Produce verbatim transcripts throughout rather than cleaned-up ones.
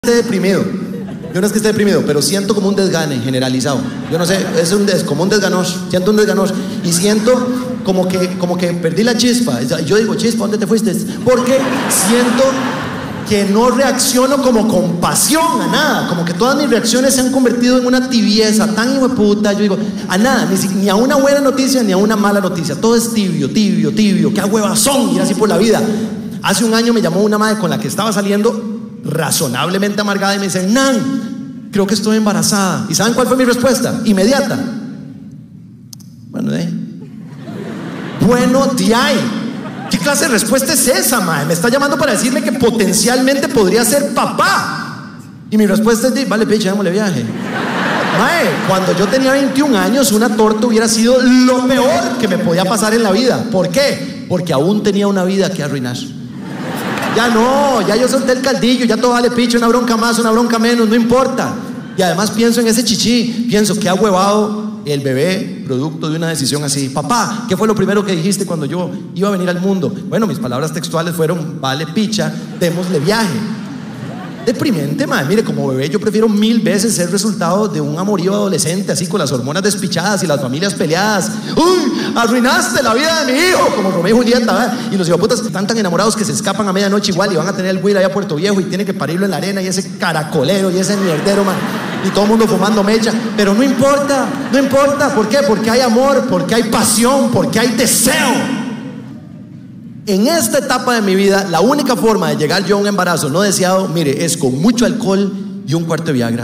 esté deprimido. Yo no es que esté deprimido, pero siento como un desgane generalizado. Yo no sé, es un des, como un desganoso. Siento un desganoso. Y siento como que, como que perdí la chispa. Yo digo, chispa, ¿dónde te fuiste? Porque siento que no reacciono como con pasión a nada. Como que todas mis reacciones se han convertido en una tibieza tan hijo de puta. Yo digo, a nada, ni, ni a una buena noticia ni a una mala noticia. Todo es tibio, tibio, tibio. Qué huevazón ir así por la vida. Hace un año me llamó una madre con la que estaba saliendo, razonablemente amargada, y me dice: Nan, creo que estoy embarazada. ¿Y saben cuál fue mi respuesta? Inmediata. Bueno, eh. Bueno, tía, ¿qué clase de respuesta es esa, mae? Me está llamando para decirme que potencialmente podría ser papá. Y mi respuesta es: vale, picha, démosle viaje. Mae, cuando yo tenía veintiún años, una torta hubiera sido lo peor que me podía pasar en la vida. ¿Por qué? Porque aún tenía una vida que arruinar. Ya no, ya yo solté el caldillo, ya todo vale picho, una bronca más, una bronca menos, no importa. Y además pienso en ese chichi, pienso que ha huevado el bebé producto de una decisión así. Papá, ¿qué fue lo primero que dijiste cuando yo iba a venir al mundo? Bueno, mis palabras textuales fueron: vale picha, démosle viaje. Deprimente, madre. Mire, como bebé yo prefiero mil veces ser resultado de un amorío adolescente, así con las hormonas despichadas y las familias peleadas. ¡Uy! Arruinaste la vida de mi hijo, como Romeo y Julieta, ¿verdad? Y los hijoputas están tan enamorados que se escapan a medianoche igual y van a tener el güey allá a Puerto Viejo y tienen que parirlo en la arena, y ese caracolero y ese mierdero, man, y todo el mundo fumando mecha. Pero no importa, no importa. ¿Por qué? Porque hay amor, porque hay pasión, porque hay deseo. En esta etapa de mi vida, la única forma de llegar yo a un embarazo no deseado, mire, es con mucho alcohol y un cuarto de Viagra. ¿Eh?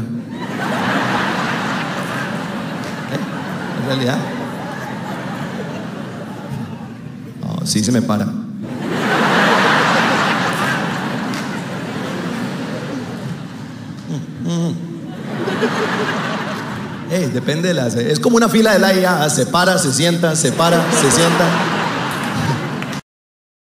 En realidad. No, sí se me para. Hey, depende de las... Es como una fila de la I A. Se para, se sienta, se para, se sienta.